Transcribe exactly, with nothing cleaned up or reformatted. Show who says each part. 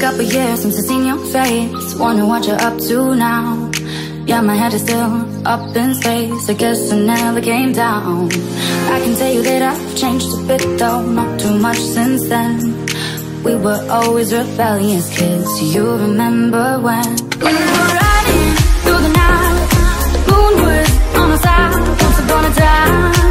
Speaker 1: couple years since I've seen your face. Wonder what you're up to now. Yeah, my head is still up in space. I guess I never came down. I can tell you that I've changed a bit though, not too much since then. We were always rebellious kids. You remember when we were riding through the night, the moon was on our side. Once upon a time